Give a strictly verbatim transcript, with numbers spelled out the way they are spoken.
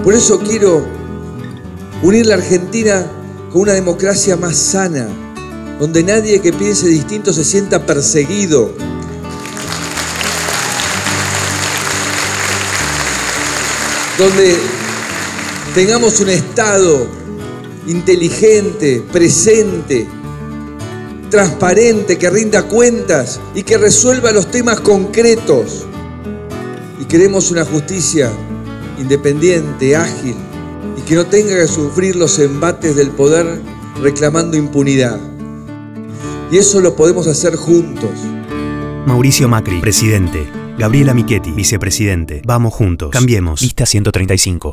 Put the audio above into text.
Por eso quiero unir la Argentina con una democracia más sana, donde nadie que piense distinto se sienta perseguido. Donde tengamos un Estado inteligente, presente, transparente, que rinda cuentas y que resuelva los temas concretos. Y queremos una justicia independiente, ágil, y que no tenga que sufrir los embates del poder reclamando impunidad. Y eso lo podemos hacer juntos. Mauricio Macri, presidente. Gabriela Michetti, vicepresidente. Vamos juntos. Cambiemos. Lista ciento treinta y cinco.